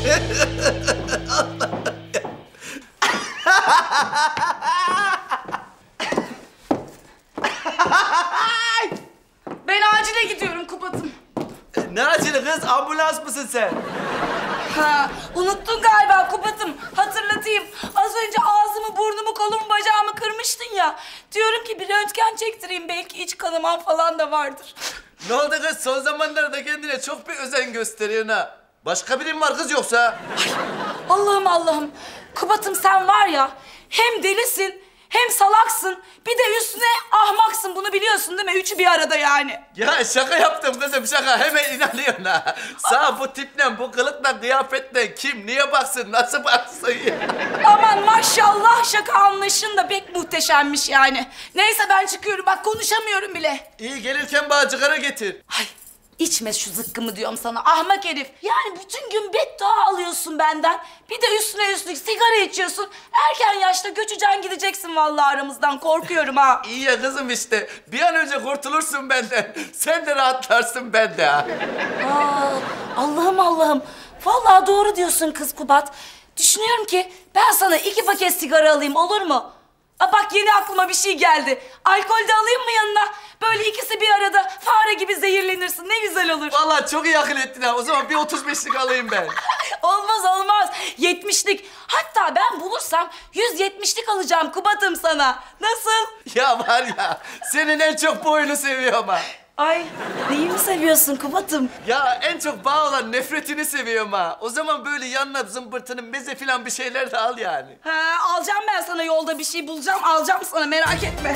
Ben acile gidiyorum Kubat'ım. Ne acele kız? Ambulans mısın sen? Ha, unuttun galiba Kubat'ım. Hatırlatayım. Az önce ağzımı, burnumu, kolumu, bacağımı kırmıştın ya. Diyorum ki bir röntgen çektireyim. Belki iç kanaman falan da vardır. Ne oldu kız? Son zamanlarda kendine çok bir özen gösteriyorsun ha. Başka birim var kız yoksa? Allah'ım Allah'ım. Kubat'ım sen var ya hem delisin hem salaksın. Bir de üstüne ahmaksın. Bunu biliyorsun değil mi? Üçü bir arada yani. Ya şaka yaptım kızım şaka. Hemen inanıyorsun ha. Sağ bu tiple, bu kılıkla, kıyafetle kim niye baksın, nasıl baksın ya? Aman maşallah şaka anlayışın da pek muhteşemmiş yani. Neyse ben çıkıyorum bak konuşamıyorum bile. İyi gelirken bana cigara getir. Ay içme şu zıkkımı diyorum sana ahmak herif. Yani bütün gün beddua alıyorsun benden. Bir de üstüne üstlük sigara içiyorsun. Erken yaşta göçeceksin gideceksin vallahi aramızdan korkuyorum ha. İyi ya kızım işte. Bir an önce kurtulursun benden. Sen de rahatlarsın ben de ha. Aa, Allah'ım Allah'ım. Vallahi doğru diyorsun kız Kubat. Düşünüyorum ki ben sana 2 paket sigara alayım olur mu? Aa, bak yeni aklıma bir şey geldi. Alkol de alayım mı yanına? Böyle ikisi bir arada fare gibi zehirlenirsin. Ne güzel olur. Vallahi çok iyi akıl ettin ha. O zaman bir 35'lik alayım ben. Olmaz olmaz. 70'lik. Hatta ben bulursam 170'lik alacağım Kubat'ım sana. Nasıl? Ya var ya, senin en çok bu oyunu seviyorum ha. Ay neyimi seviyorsun Kubat'ım? Ya en çok bağ olan nefretini seviyorum ha. O zaman böyle yanına zımbırtının meze falan bir şeyler de al yani. Ha, alacağım ben sana yolda bir şey bulacağım. Alacağım sana merak etme.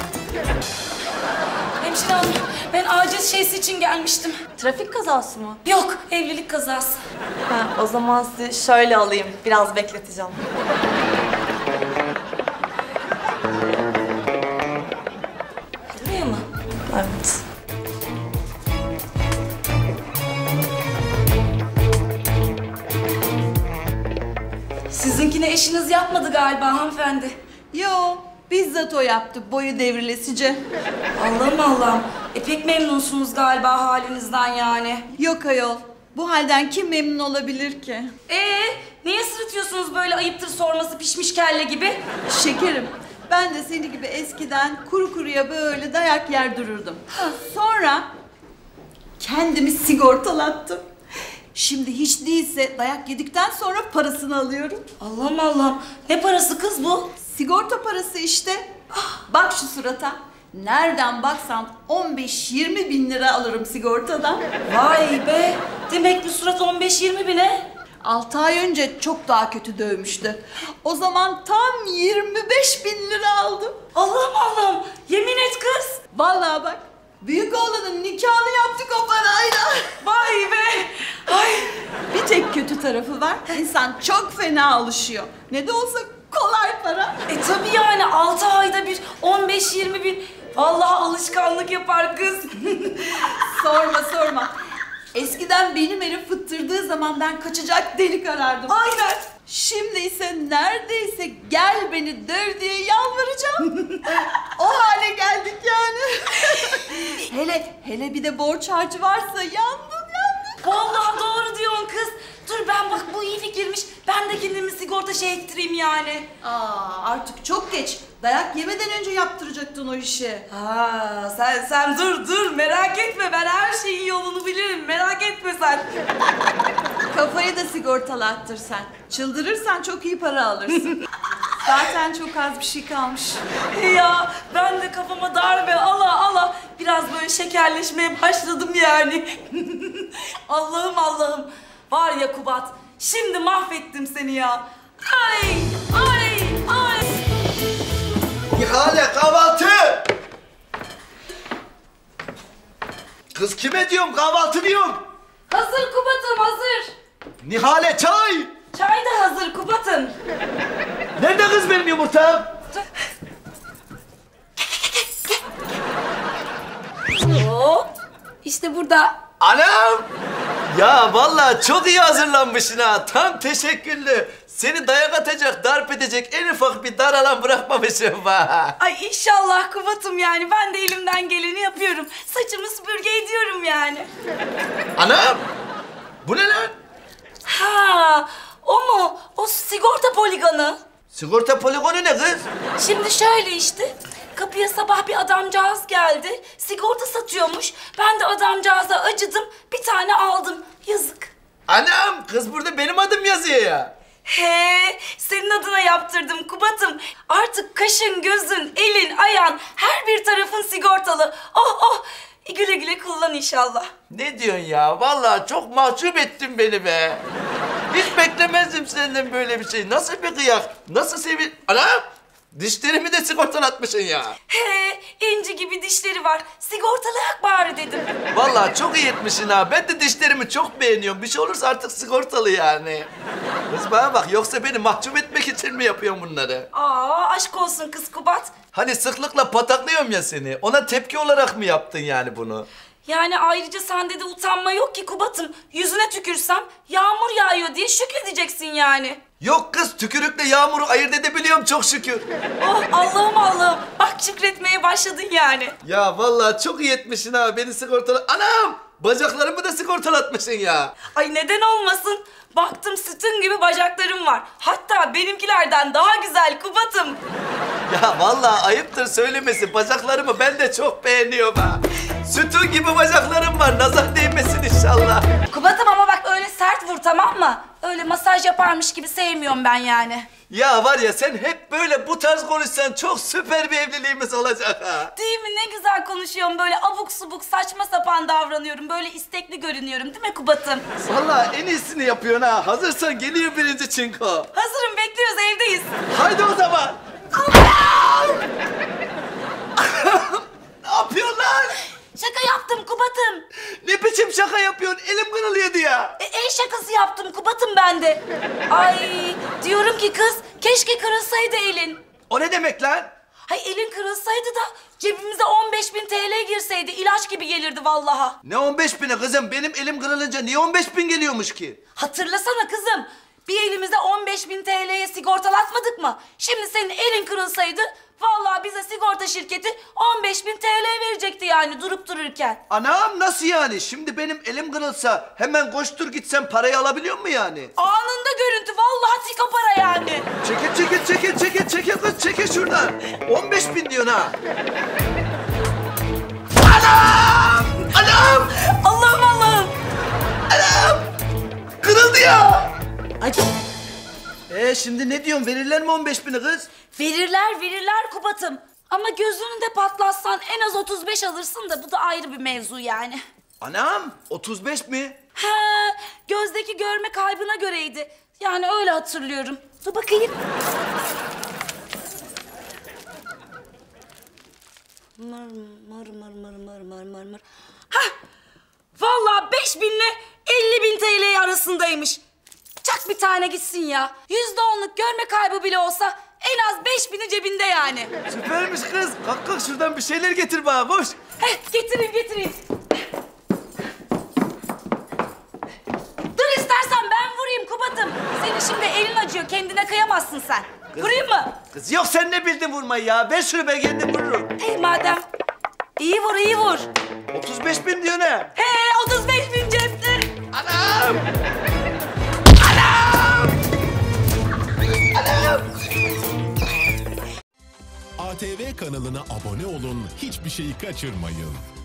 Hemşire hanım ben acil şeysi için gelmiştim. Trafik kazası mı? Yok evlilik kazası. Ha, o zaman sizi şöyle alayım. Biraz bekleteceğim. Buraya mı? Evet. Sizinkine eşiniz yapmadı galiba hanımefendi. Yo, bizzat o yaptı boyu devrilesice. Allah'ım Allah'ım. Pek memnunsunuz galiba halinizden yani. Yok ayol, bu halden kim memnun olabilir ki? Niye sırıtıyorsunuz böyle ayıptır sorması pişmiş kelle gibi? Şekerim, ben de seni gibi eskiden kuru kuruya böyle dayak yer dururdum. Sonra kendimi sigortalattım. Şimdi hiç değilse dayak yedikten sonra parasını alıyorum. Allah'ım Allah'ım. Ne parası kız bu? Sigorta parası işte. Bak şu surata. Nereden baksan 15-20 bin lira alırım sigortadan. Vay be. Demek bu surat 15-20 bine. 6 ay önce çok daha kötü dövmüştü. O zaman tam 25 bin lira aldım. Allah'ım Allah'ım. Yemin et kız. Vallahi bak. Büyük oğlanın nikahını yaptık o parayla. Vay be. Ay. Bir tek kötü tarafı var. İnsan çok fena alışıyor. Ne de olsa kolay para. Tabii yani 6 ayda bir 15-20 bin. Vallahi alışkanlık yapar kız. Sorma sorma. Eskiden benim herif fıttırdığı zaman ben kaçacak delik arardım. Aynen. Şimdi ise neredeyse gel beni döv diye yalvaracağım. O hale geldik yani. hele bir de borç harcı varsa yandım. Vallahi doğru diyorsun kız. Dur ben bak bu iyi fikirmiş. Ben de kendimi sigorta şey ettireyim yani. Artık çok geç. Dayak yemeden önce yaptıracaktın o işi. Sen dur merak etme ben her şeyin yolunu bilirim merak etme sen. Kafayı da sigortalattır sen. Çıldırırsan çok iyi para alırsın. Zaten çok az bir şey kalmış. Ya ben de kafama darbe ala biraz böyle şekerleşmeye başladım yani. Allah'ım Allah'ım. Var ya Kubat şimdi mahvettim seni ya. Ay. Nihale kahvaltı! Kız kime diyorum kahvaltı diyorum. Hazır Kubat'ım hazır. Nihale çay! Çay da hazır Kubat'ım. Nerede kız benim yumurtam? Hop. İşte burada. Anam! Ya vallahi çok iyi hazırlanmışsın ha. Tam teşekküllü. Seni dayak atacak, darp edecek en ufak bir dar alan bırakmamışım ha. Ay inşallah Kubat'ım yani. Ben de elimden geleni yapıyorum. Saçımı süpürge ediyorum yani. Anam! Bu ne lan? Ha, poligonu. Sigorta poligonu ne kız? Şimdi şöyle işte. Kapıya sabah bir adamcağız geldi. Sigorta satıyormuş. Ben de adamcağıza acıdım. Bir tane aldım. Yazık. Anam kız burada benim adım yazıyor ya. He, senin adına yaptırdım Kubat'ım. Artık kaşın, gözün, elin, ayağın, her bir tarafın sigortalı. Oh oh, güle güle kullan inşallah. Ne diyorsun ya? Vallahi çok mahcup ettin beni be. Hiç beklemezdim senden böyle bir şey. Nasıl bir kıyak? Nasıl sevil... Anam! Dişlerimi de sigortalatmışsın ya. He, inci gibi dişleri var. Sigortalayak bari dedim. Vallahi çok iyi etmişsin ha. Ben de dişlerimi çok beğeniyorum. Bir şey olursa artık sigortalı yani. Kız bana bak, yoksa beni mahcup etmek için mi yapıyorsun bunları? Aa, aşk olsun kız Kubat. Hani sıklıkla pataklıyorum ya seni. Ona tepki olarak mı yaptın yani bunu? Yani ayrıca sende de utanma yok ki Kubat'ım. Yüzüne tükürsem yağmur yağıyor diye şükredeceksin yani. Yok kız, tükürükle yağmuru ayırt edebiliyorum çok şükür. Oh Allah'ım Allah'ım. Bak şükretmeye başladın yani. Ya vallahi çok iyi etmişsin ha, beni sigortalı... Anam! Bacaklarımı da sigortalatmışsın ya. Ay neden olmasın? Baktım sütun gibi bacaklarım var. Hatta benimkilerden daha güzel Kubat'ım. Ya vallahi ayıptır söylemesi, bacaklarımı ben de çok beğeniyorum ha. Sütun gibi bacaklarım var, nazar değmesin inşallah. Kubat'ım ama bak öyle sert vur, tamam mı? Öyle masaj yaparmış gibi sevmiyorum ben yani. Ya var ya, sen hep böyle bu tarz konuşsan çok süper bir evliliğimiz olacak ha. Değil mi? Ne güzel konuşuyorum. Böyle abuk subuk saçma sapan davranıyorum. Böyle istekli görünüyorum değil mi Kubat'ım? Vallahi en iyisini yapıyorsun ha. Hazırsan geliyor birinci çinko. Hazırım, bekliyoruz, evdeyiz. Haydi o zaman. Ne yapıyorsun lan? Şaka yaptım Kubat'ım. Ne biçim şaka yapıyorsun? Elim kırılıyordu ya. El şakası yaptım Kubat'ım ben de. Ay diyorum ki kız, keşke kırılsaydı elin. O ne demek lan? Hay elin kırılsaydı da cebimize 15.000 TL girseydi ilaç gibi gelirdi vallaha. Ne 15.000'i kızım? Benim elim kırılınca niye 15.000 geliyormuş ki? Hatırlasana kızım. Bir elimize 15.000 TL'ye sigortalatmadık mı? Şimdi senin elin kırılsaydı vallahi bize sigorta şirketi 15.000 TL verecekti yani durup dururken. Anam nasıl yani? Şimdi benim elim kırılsa hemen koştur gitsem parayı alabiliyor mu yani? Anında görüntü, vallahi tika para yani. Çekil kız, çekil şuradan. 15.000 diyorsun ha. Anam! Allah'ım Allah'ım. Kırıldı ya. Ay, Şimdi ne diyorsun? Verirler mi 15.000'i kız? verirler Kubat'ım. Ama gözünü de patlatsan en az 35 alırsın da bu da ayrı bir mevzu yani. Anam 35 mi? He, gözdeki görme kaybına göreydi. Yani öyle hatırlıyorum. Dur bakayım. Mır. Hah! Vallahi 5.000 ile 50.000 TL arasındaymış. Çak bir tane gitsin ya. %10'luk görme kaybı bile olsa en az 5.000'i cebinde yani. Süpermiş kız. Kalk şuradan bir şeyler getir bana, koş. Getireyim. Dur istersen ben vurayım Kubat'ım. Senin şimdi elin acıyor, kendine kıyamazsın sen. Vurayım mı? Kız yok, sen ne bildin vurmayı ya? Ver şunu, ben kendim vururum. Madem. İyi vur. 35.000 diyor ne? 35.000 ceptir. Anam! ATV kanalına abone olun, hiçbir şeyi kaçırmayın.